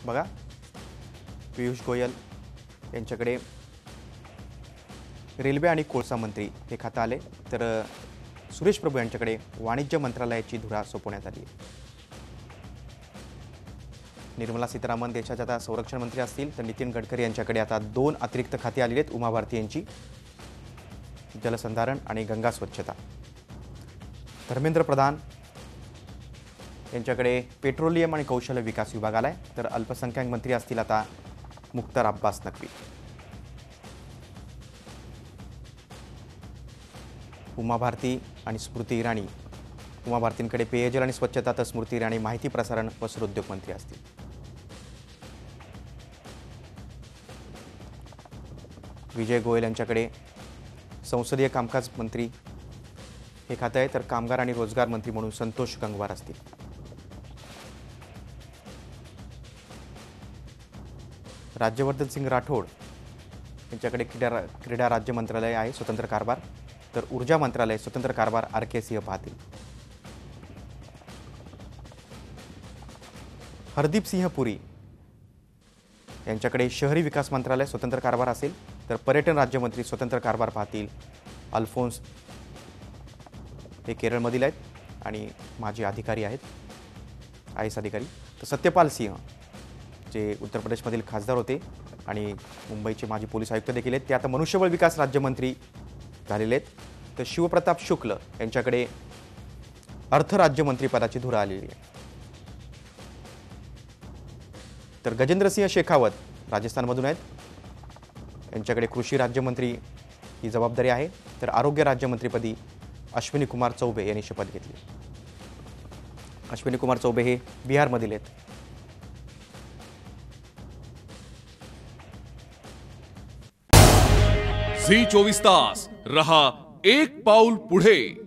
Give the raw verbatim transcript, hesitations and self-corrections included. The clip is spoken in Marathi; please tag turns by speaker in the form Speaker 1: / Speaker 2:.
Speaker 1: बघा, पियुष गोयल यांच्याकडे रेल्वे आणि कोळसा मंत्री हे खातं आले, तर सुरेश प्रभू यांच्याकडे वाणिज्य मंत्रालयाची धुरा सोपवण्यात आली आहे। निर्मला सीतारामन देशाच्या आता संरक्षण मंत्री असतील, तर नितीन गडकरी यांच्याकडे आता दोन अतिरिक्त खाती आलेली आहेत, उमा भारती यांची जलसंधारण आणि गंगा स्वच्छता। धर्मेंद्र प्रधान यांच्याकडे पेट्रोलियम आणि कौशल्य विकास विभाग आलाय, तर अल्पसंख्याक मंत्री असतील आता मुख्तार अब्बास नकवी। उमा भारती आणि स्मृती इराणी, उमा भारतींकडे पेयजल आणि स्वच्छता, तर स्मृती इराणी माहिती प्रसारण व वस्त्रोद्योग मंत्री असतील। विजय गोयल यांच्याकडे संसदीय कामकाज मंत्री हे खातं आहे, तर कामगार आणि रोजगार मंत्री म्हणून संतोष गंगवार असतील। राज्यवर्धन सिंग राठोड यांच्याकडे क्रीडा क्रीडा राज्य मंत्रालय आहे, स्वतंत्र कारभार, तर ऊर्जा मंत्रालय स्वतंत्र कारभार आर के सिंह पाहतील। हरदीप सिंह पुरी यांच्याकडे शहरी विकास मंत्रालय स्वतंत्र कारभार असेल, तर पर्यटन राज्यमंत्री स्वतंत्र कारभार पाहतील अल्फोन्स हे केरळमधील आहेत आणि माजी अधिकारी आहेत, आय एस अधिकारी। तर सत्यपाल सिंह जे उत्तर प्रदेशमधील खासदार होते आणि मुंबईचे माजी पोलीस आयुक्त देखील आहेत, ते आता मनुष्यबळ विकास राज्यमंत्री झालेले आहेत। तर शिवप्रताप शुक्ल यांच्याकडे अर्थ राज्यमंत्री पदाची धुरा आलेली आहे। तर गजेंद्रसिंह शेखावत राजस्थानमधून आहेत, यांच्याकडे कृषी राज्यमंत्री ही जबाबदारी आहे, तर आरोग्य राज्यमंत्रीपदी अश्विनी कुमार चौबे यांनी शपथ घेतली। अश्विनी कुमार चौबे हे बिहारमधील आहेत।
Speaker 2: झी चोवीस तास रहा एक पाऊल पुढे।